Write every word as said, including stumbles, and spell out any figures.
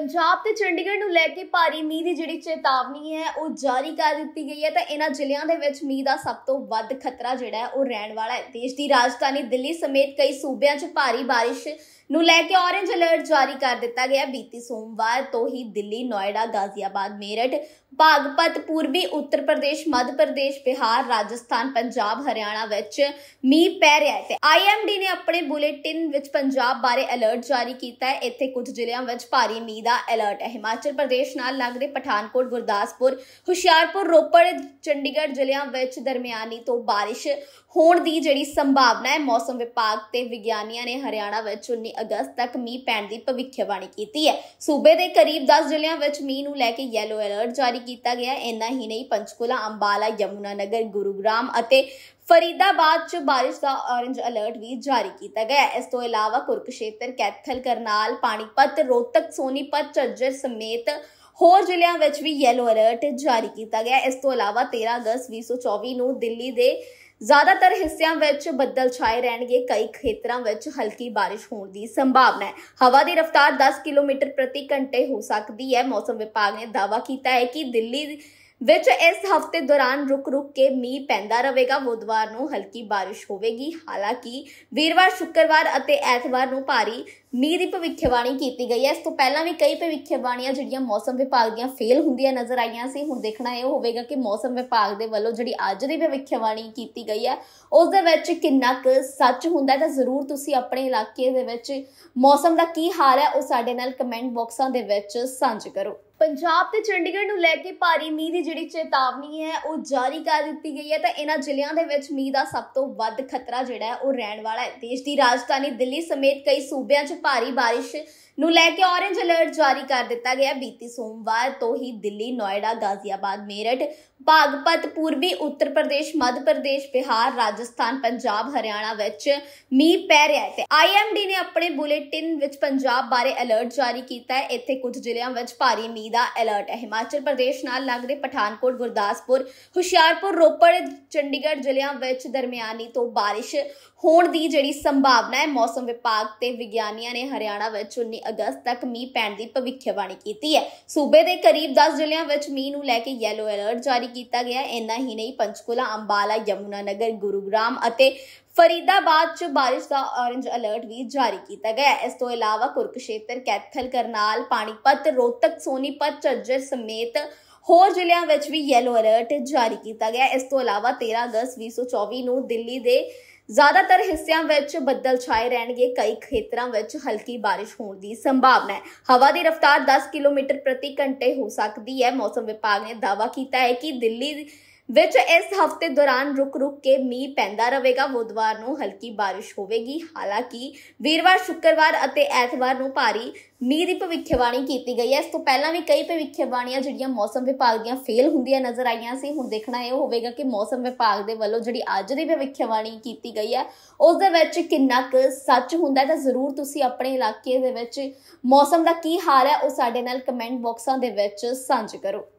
पंजाब ते चंडीगढ़ ਨੂੰ ਲੈ ਕੇ ਭਾਰੀ ਮੀਂਹ ਦੀ ਜਿਹੜੀ ਚੇਤਾਵਨੀ ਹੈ ਉਹ ਜਾਰੀ ਕਰ ਦਿੱਤੀ ਗਈ ਹੈ ਤਾਂ ਇਹਨਾਂ ਜ਼ਿਲ੍ਹਿਆਂ ਦੇ ਵਿੱਚ ਮੀਂਹ ਦਾ ਸਭ ਤੋਂ ਵੱਧ ਖਤਰਾ ਜਿਹੜਾ ਹੈ ਉਹ ਰਹਿਣ ਵਾਲਾ ਹੈ। ਦੇਸ਼ ਦੀ ਰਾਜਧਾਨੀ ਦਿੱਲੀ ਸਮੇਤ ਕਈ ਸੂਬਿਆਂ 'ਚ ਭਾਰੀ ਬਾਰਿਸ਼ ਨੂੰ ਲੈ ਕੇ ऑरेंज अलर्ट जारी कर दिता गया। बीती सोमवार तो ही दिल्ली, नोएडा, गाजियाबाद, मेरठ, बागपत, पूर्वी उत्तर प्रदेश, मध्य प्रदेश, बिहार, राजस्थान, पंजाब, हरियाणा विच मीह पै रहा है। आई एम डी ने अपने बुलेटिन विच पंजाब बारे अलर्ट जारी किया है। इत्थे कुछ जिलिਆਂ विच भारी मीह दा अलर्ट है। हिमाचल प्रदेश नाल लगदे पठानकोट, गुरदासपुर, हुशियारपुर, रोपड़, चंडीगढ़ जिलिਆਂ विच दरमियानी तो बारिश होण दी जिहड़ी संभावना है। मौसम विभाग ते विग्यानियां ने हरियाणा विच उन्नीस अगस्त तक मीह पैण दी भविष्यवाणी की है। सूबे के करीब दस जिलिਆਂ विच मीह नूं लैके येलो अलर्ट जारी किया गया। इन्ना ही नहीं, पंचकुला, अंबाला, यमुनानगर, गुरुग्राम अते फरीदाबाद च बारिश का ऑरेंज अलर्ट भी जारी किया गया। इस तो इलावा कुरुक्षेत्र, कैथल, करनाल, पानीपत, रोहतक, सोनीपत, झज्जर समेत होर जिलिਆਂ विच भी येलो अलर्ट जारी किया गया। इस तो इलावा तेरह अगस्त ਵੀਹ सौ चौबीस नूं दिल्ली दे ਜ਼ਿਆਦਾਤਰ ਹਿੱਸਿਆਂ ਵਿੱਚ ਬੱਦਲ ਛਾਏ ਰਹਿਣਗੇ। ਕਈ ਖੇਤਰਾਂ ਵਿੱਚ ਹਲਕੀ ਬਾਰਿਸ਼ ਹੋਣ ਦੀ ਸੰਭਾਵਨਾ ਹੈ। ਹਵਾ ਦੀ ਰਫ਼ਤਾਰ ਦਸ ਕਿਲੋਮੀਟਰ ਪ੍ਰਤੀ ਘੰਟੇ ਹੋ ਸਕਦੀ ਹੈ। ਮੌਸਮ ਵਿਭਾਗ ਨੇ ਦਾਅਵਾ ਕੀਤਾ ਹੈ ਕਿ ਦਿੱਲੀ ਵਿੱਚ ਇਸ ਹਫ਼ਤੇ ਦੌਰਾਨ ਰੁਕ ਰੁਕ ਕੇ ਮੀਂਹ ਪੈਂਦਾ ਰਹੇਗਾ। ਬੁੱਧਵਾਰ ਨੂੰ ਹਲਕੀ ਬਾਰਿਸ਼ ਹੋਵੇਗੀ। ਹਾਲਾਂਕਿ ਵੀਰਵਾਰ, ਸ਼ੁੱਕਰਵਾਰ ਅਤੇ ਐਤਵਾਰ ਨੂੰ ਭਾਰੀ ਮੀਂਹ ਦੀ ਭਵਿੱਖਬਾਣੀ ਕੀਤੀ ਗਈ ਹੈ। ਇਸ ਤੋਂ ਪਹਿਲਾਂ ਵੀ ਕਈ ਭਵਿੱਖਬਾਣੀਆਂ ਜਿਹੜੀਆਂ ਮੌਸਮ ਵਿਭਾਗ ਦੀਆਂ ਫੇਲ ਹੁੰਦੀਆਂ ਨਜ਼ਰ ਆਈਆਂ ਸੀ। ਹੁਣ ਦੇਖਣਾ ਇਹ ਹੋਵੇਗਾ ਕਿ ਮੌਸਮ ਵਿਭਾਗ ਦੇ ਵੱਲੋਂ ਜਿਹੜੀ ਅੱਜ ਦੀ ਭਵਿੱਖਬਾਣੀ ਕੀਤੀ ਗਈ ਹੈ ਉਸ ਦੇ ਵਿੱਚ ਕਿੰਨਾ ਕੁ ਸੱਚ ਹੁੰਦਾ ਹੈ। ਤਾਂ ਜ਼ਰੂਰ ਤੁਸੀਂ ਆਪਣੇ ਇਲਾਕੇ ਦੇ ਵਿੱਚ ਮੌਸਮ ਦਾ ਕੀ ਹਾਲ ਹੈ ਉਹ ਸਾਡੇ ਨਾਲ ਕਮੈਂਟ ਬਾਕਸਾਂ ਦੇ ਵਿੱਚ ਸਾਂਝੇ ਕਰੋ। पंजाब ते चंडीगढ़ ਨੂੰ ਲੈ ਕੇ ਭਾਰੀ ਮੀਂਹ ਦੀ ਜਿਹੜੀ ਚੇਤਾਵਨੀ ਹੈ ਉਹ ਜਾਰੀ ਕਰ ਦਿੱਤੀ ਗਈ ਹੈ ਤਾਂ ਇਹਨਾਂ ਜ਼ਿਲ੍ਹਿਆਂ ਦੇ ਵਿੱਚ ਮੀਂਹ ਦਾ ਸਭ ਤੋਂ ਵੱਧ ਖਤਰਾ ਜਿਹੜਾ ਹੈ ਉਹ ਰਹਿਣ ਵਾਲਾ ਹੈ। ਦੇਸ਼ ਦੀ ਰਾਜਧਾਨੀ ਦਿੱਲੀ ਸਮੇਤ ਕਈ ਸੂਬਿਆਂ 'ਚ ਭਾਰੀ ਬਾਰਿਸ਼ ਨੂੰ ਲੈ ਕੇ ऑरेंज अलर्ट जारी कर दिता गया। बीती सोमवार तो ही दिल्ली, नोएडा, गाजियाबाद, मेरठ, बागपत, पूर्वी उत्तर प्रदेश, मध्य प्रदेश, बिहार, राजस्थान, पंजाब, हरियाणा विच मीह पै रहा है। आई एम डी ने अपने बुलेटिन विच पंजाब बारे अलर्ट जारी किया है। इत्थे कुछ जिलिਆਂ विच भारी मीह दा अलर्ट है। हिमाचल प्रदेश नाल लगदे पठानकोट, गुरदासपुर, हुशियारपुर, रोपड़, चंडीगढ़ जिलिਆਂ विच दरमियानी तो बारिश होण दी जिहड़ी संभावना है। मौसम विभाग ते विग्यानियां ने हरियाणा विच उन्नीस अगस्त तक मीह पैण दी भविष्यवाणी की है। सूबे के करीब दस जिलिਆਂ विच मीह नूं लैके येलो अलर्ट जारी किया गया। इन्ना ही नहीं, पंचकुला, अंबाला, यमुनानगर, गुरुग्राम अते फरीदाबाद च बारिश का ऑरेंज अलर्ट भी जारी किया गया। इस तो इलावा कुरुक्षेत्र, कैथल, करनाल, पानीपत, रोहतक, सोनीपत, झज्जर समेत होर जिलिਆਂ विच भी येलो अलर्ट जारी किया गया। इस तो इलावा तेरह अगस्त ਵੀਹ सौ चौबीस नूं दिल्ली दे ਜ਼ਿਆਦਾਤਰ ਹਿੱਸਿਆਂ ਵਿੱਚ ਬੱਦਲ ਛਾਏ ਰਹਿਣਗੇ। ਕਈ ਖੇਤਰਾਂ ਵਿੱਚ ਹਲਕੀ ਬਾਰਿਸ਼ ਹੋਣ ਦੀ ਸੰਭਾਵਨਾ ਹੈ। ਹਵਾ ਦੀ ਰਫ਼ਤਾਰ ਦਸ ਕਿਲੋਮੀਟਰ ਪ੍ਰਤੀ ਘੰਟੇ ਹੋ ਸਕਦੀ ਹੈ। ਮੌਸਮ ਵਿਭਾਗ ਨੇ ਦਾਅਵਾ ਕੀਤਾ ਹੈ ਕਿ ਦਿੱਲੀ ਵਿੱਚ ਇਸ ਹਫ਼ਤੇ ਦੌਰਾਨ ਰੁਕ ਰੁਕ ਕੇ ਮੀਂਹ ਪੈਂਦਾ ਰਹੇਗਾ। ਬੁੱਧਵਾਰ ਨੂੰ ਹਲਕੀ ਬਾਰਿਸ਼ ਹੋਵੇਗੀ। ਹਾਲਾਂਕਿ ਵੀਰਵਾਰ, ਸ਼ੁੱਕਰਵਾਰ ਅਤੇ ਐਤਵਾਰ ਨੂੰ ਭਾਰੀ ਮੀਂਹ ਦੀ ਭਵਿੱਖਬਾਣੀ ਕੀਤੀ ਗਈ ਹੈ। ਇਸ ਤੋਂ ਪਹਿਲਾਂ ਵੀ ਕਈ ਭਵਿੱਖਬਾਣੀਆਂ ਜਿਹੜੀਆਂ ਮੌਸਮ ਵਿਭਾਗ ਦੀਆਂ ਫੇਲ ਹੁੰਦੀਆਂ ਨਜ਼ਰ ਆਈਆਂ ਸੀ। ਹੁਣ ਦੇਖਣਾ ਇਹ ਹੋਵੇਗਾ ਕਿ ਮੌਸਮ ਵਿਭਾਗ ਦੇ ਵੱਲੋਂ ਜਿਹੜੀ ਅੱਜ ਦੀ ਭਵਿੱਖਬਾਣੀ ਕੀਤੀ ਗਈ ਹੈ ਉਸ ਦੇ ਵਿੱਚ ਕਿੰਨਾ ਕੁ ਸੱਚ ਹੁੰਦਾ ਹੈ। ਤਾਂ ਜ਼ਰੂਰ ਤੁਸੀਂ ਆਪਣੇ ਇਲਾਕੇ ਦੇ ਵਿੱਚ ਮੌਸਮ ਦਾ ਕੀ ਹਾਲ ਹੈ ਉਹ ਸਾਡੇ ਨਾਲ ਕਮੈਂਟ ਬਾਕਸਾਂ ਦੇ ਵਿੱਚ ਸਾਂਝੇ ਕਰੋ।